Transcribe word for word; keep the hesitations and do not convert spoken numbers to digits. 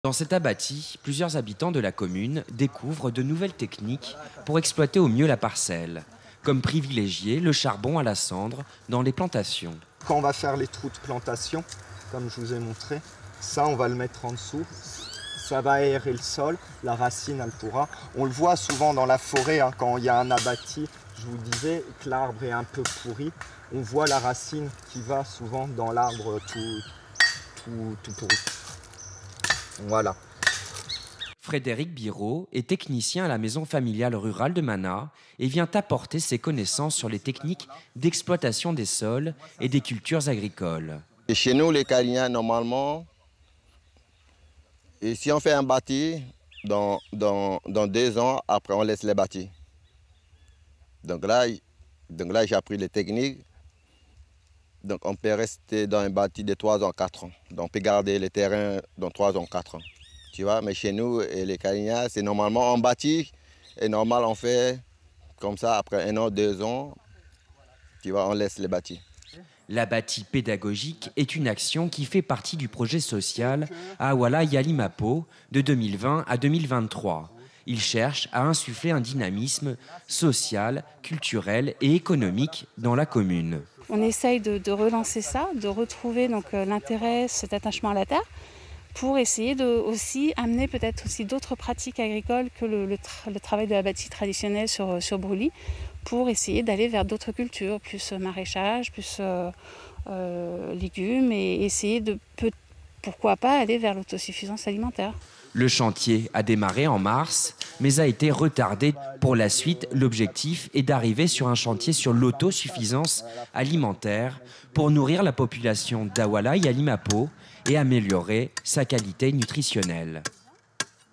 Dans cet abatis, plusieurs habitants de la commune découvrent de nouvelles techniques pour exploiter au mieux la parcelle, comme privilégier le charbon à la cendre dans les plantations. Quand on va faire les trous de plantation, comme je vous ai montré, ça on va le mettre en dessous. Ça va aérer le sol, la racine elle pourra. On le voit souvent dans la forêt, hein, quand il y a un abatis, je vous disais que l'arbre est un peu pourri. On voit la racine qui va souvent dans l'arbre tout, tout, tout pourri. Voilà. Frédéric Biraud est technicien à la maison familiale rurale de Mana et vient apporter ses connaissances sur les techniques d'exploitation des sols et des cultures agricoles. Et chez nous, les Carignans, normalement, et si on fait un bâti, dans, dans, dans deux ans, après on laisse les bâtis. Donc là, donc là j'ai appris les techniques. Donc on peut rester dans un bâti de trois ans, quatre ans. Donc on peut garder les terrains dans trois ans, quatre ans. Tu vois, mais chez nous, et les Carignans, c'est normalement en bâti. Et normal, on fait comme ça, après un an, deux ans, tu vois, on laisse les bâtis. L'abatis pédagogique est une action qui fait partie du projet social Awala Yalimapo de deux mille vingt à deux mille vingt-trois. Il cherche à insuffler un dynamisme social, culturel et économique dans la commune. On essaye de, de relancer ça, de retrouver donc euh, l'intérêt, cet attachement à la terre, pour essayer de aussi amener peut-être aussi d'autres pratiques agricoles que le, le, tra le travail de l'abatis traditionnel sur, sur brûlis, pour essayer d'aller vers d'autres cultures, plus maraîchage, plus euh, euh, légumes, et essayer de, peut, pourquoi pas, aller vers l'autosuffisance alimentaire. Le chantier a démarré en mars, mais a été retardé. Pour la suite, l'objectif est d'arriver sur un chantier sur l'autosuffisance alimentaire pour nourrir la population d'Awala Yalimapo et améliorer sa qualité nutritionnelle.